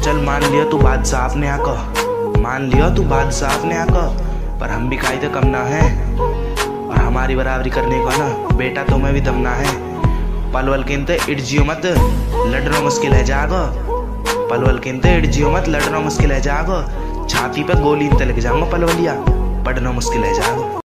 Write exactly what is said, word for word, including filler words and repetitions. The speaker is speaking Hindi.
चल मान लिया तू बादशाह अपने आका, मान लिया तू बादशाह अपने आका, पर हम भी कायदे कम ना है, और हमारी बराबरी करने का ना बेटा तो मैं भी दम ना है। पलवल किनते इट जियो मत लड़ना मुश्किल है जागो, पलवल किनते इट जियो मत लड़ना मुश्किल है जागो, छाती पे गोली लग जाऊंगा पलवलिया, पढ़ना मुश्किल है जागो।